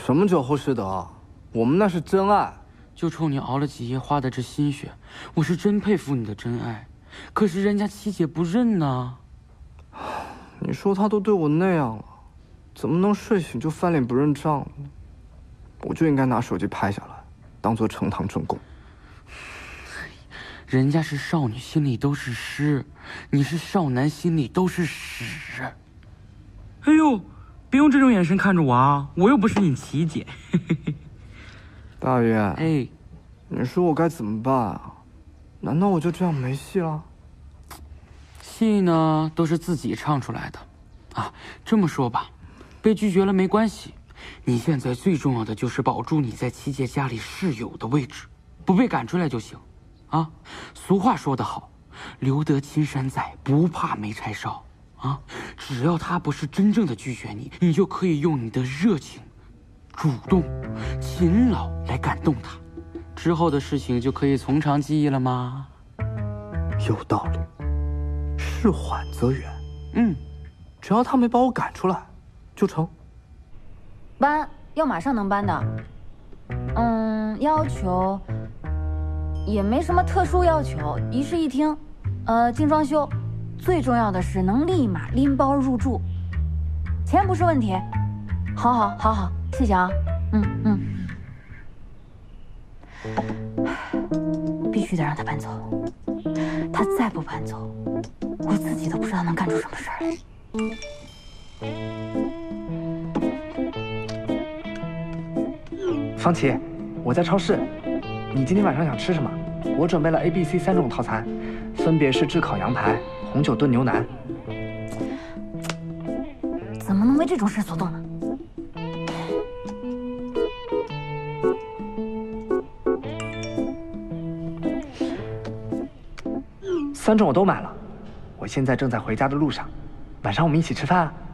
什么酒后失德？我们那是真爱。 就冲你熬了几夜花的这心血，我是真佩服你的真爱。可是人家七姐不认呢。 你说她都对我那样了，怎么能睡醒就翻脸不认账呢？我就应该拿手机拍下来，当做呈堂证供。 人家是少女心里都是诗，你是少男心里都是屎。哎呦，别用这种眼神看着我啊，我又不是你琪姐。 大爷， 哎， 你说我该怎么办啊？难道我就这样没戏了？ 戏呢，都是自己唱出来的。啊，这么说吧，被拒绝了没关系，你现在最重要的就是保住你在七姐家里室友的位置，不被赶出来就行。啊，俗话说得好，留得青山在，不怕没柴烧。啊，只要他不是真正的拒绝你，你就可以用你的热情、主动、勤劳来感动他，之后的事情就可以从长计议了吗？ 有道理，事缓则圆。只要他没把我赶出来，就成。 搬要马上能搬的。要求也没什么特殊要求，一室一厅，精装修，最重要的是能立马拎包入住，钱不是问题。好，谢谢啊。必须得让他搬走，他再不搬走，我自己都不知道能干出什么事儿来。 方琦，我在超市，你今天晚上想吃什么？我准备了 A、B、C 3种套餐，分别是炙烤羊排、红酒炖牛腩。 怎么能为这种事所动呢 ？3种我都买了，我现在正在回家的路上，晚上我们一起吃饭啊。